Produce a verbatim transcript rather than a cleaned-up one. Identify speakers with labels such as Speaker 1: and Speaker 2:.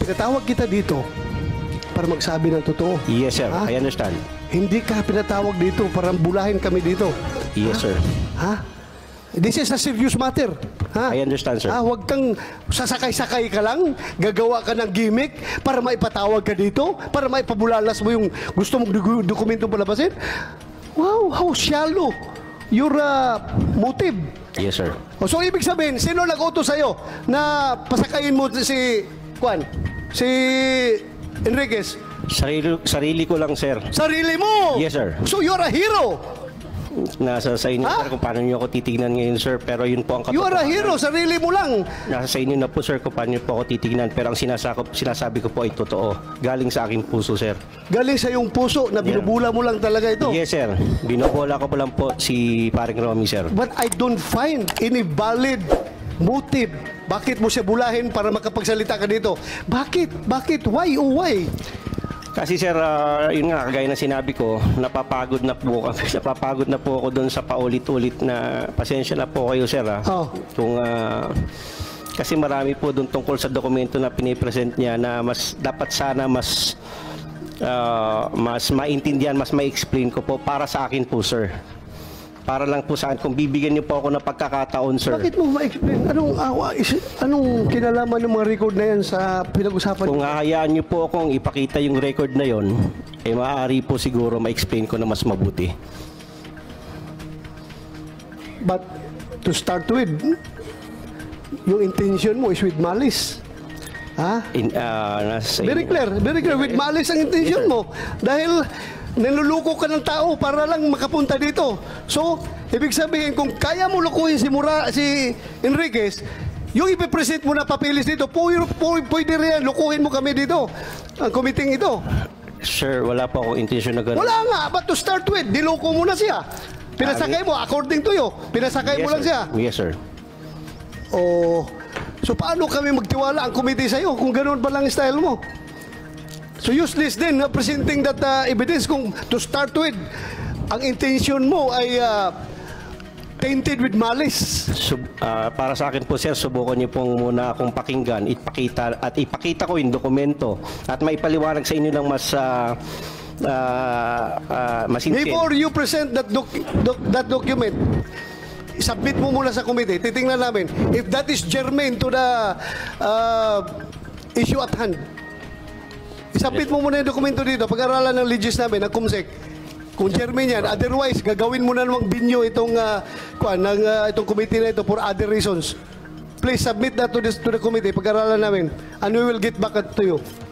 Speaker 1: pinatawag kita dito para magsabi ng totoo.
Speaker 2: Yes, sir.
Speaker 1: Ha?
Speaker 2: I understand.
Speaker 1: Hindi ka pinatawag dito para bulahin kami dito.
Speaker 2: Yes, sir.
Speaker 1: Ha? This is a serious matter. Ha?
Speaker 2: I understand, sir.
Speaker 1: Ah, huwag kang sasakay-sakay ka lang, gagawa ka ng gimmick para maipatawag ka dito, para maipabulalas mo yung gusto mong doku- dokumento palabasin. Wow, how shallow your uh, motive.
Speaker 2: Yes, sir.
Speaker 1: O, so, ibig sabihin, sino nag-utos sa'yo na pasakayin mo si, Juan, si Enriquez?
Speaker 2: Sarili, sarili ko lang, sir.
Speaker 1: Sarili mo!
Speaker 2: Yes, sir.
Speaker 1: So, you're a hero!
Speaker 2: Nasa sa inyo,
Speaker 1: Ha?
Speaker 2: sir, kung paano niyo ako titignan ngayon, sir. Pero yun po ang
Speaker 1: You are a
Speaker 2: katotohanan.
Speaker 1: hero, sarili mo lang.
Speaker 2: Nasa sa inyo na po, sir, kung paano niyo po ako titignan. Pero ang sinasakop, sinasabi ko po ay totoo. Galing sa aking puso, sir.
Speaker 1: Galing sa iyong puso na binubula mo lang talaga ito.
Speaker 2: Yes, sir. Binobola ko po lang po si paring Romy, sir.
Speaker 1: But I don't find any valid motive. Bakit mo siya bulahin para makapagsalita ka dito? Bakit? Bakit? Why? Oh, why?
Speaker 2: Kasi, sir, ah, yun nga, kagaya na sinabi ko, napapagod na po kami. Napapagod na po ako doon sa paulit-ulit na pasensya na po kayo, sir. Ah.
Speaker 1: Oh.
Speaker 2: Kung, ah, kasi marami po doon tungkol sa dokumento na pinipresent niya na mas dapat sana mas ah, mas maintindihan, mas ma-explain ko po para sa akin po, sir. Para lang po sa akin, kung bibigyan niyo po ako ng pagkakataon, sir.
Speaker 1: Bakit mo ma-explain? Anong, awa, is, anong kinalaman ng mga record na yan sa pinag-usapan?
Speaker 2: Kung hahayaan niyo po akong ipakita yung record na yon, eh maaari po siguro ma-explain ko na mas mabuti.
Speaker 1: But to start with, yung intention mo is with malice. Ha?
Speaker 2: In, ah, nasa
Speaker 1: Very clear. Very clear. With malice ang intention mo. Dahil niluluko ka ng tao para lang makapunta dito. So, ibig sabihin, kung kaya mo lukuhin si Mura, si Enriquez, yung ipipresent mo na papilis dito, pwede, pwede rin, lukuhin mo kami dito. Ang committee ito.
Speaker 2: Sir, wala po akong intention na gano'n.
Speaker 1: Wala nga. But to start with, diloko mo na siya. Pinasakay mo, according to you. Pinasakay mo
Speaker 2: Yes,
Speaker 1: lang
Speaker 2: sir.
Speaker 1: siya.
Speaker 2: Yes, sir.
Speaker 1: Oh, so paano kami magtiwala ang committee sa'yo kung ganoon pa lang style mo? So useless din na presenting that uh, evidence kung to start with, ang intention mo ay uh, tainted with malice.
Speaker 2: Sub, ah, para sa akin po, sir, subukan niyo pong muna akong pakinggan, ipakita, at ipakita ko yung dokumento at maipaliwanag sa inyo ng mas uh, uh, uh, masinsin.
Speaker 1: Before you present that, doc, doc, that document, submit mo muna sa committee. Titingnan namin if that is germane to the uh, issue at hand. Isubmit mo muna yung dokumento dito. Pag-aralan ng legis namin, ng COMSEC. Kung germane yan, otherwise, gagawin mo na namang binyo itong, uh, kuan, ng, uh, itong committee na ito for other reasons. Please submit that to, this, to the committee. Pag-aralan namin. And we will get back to you.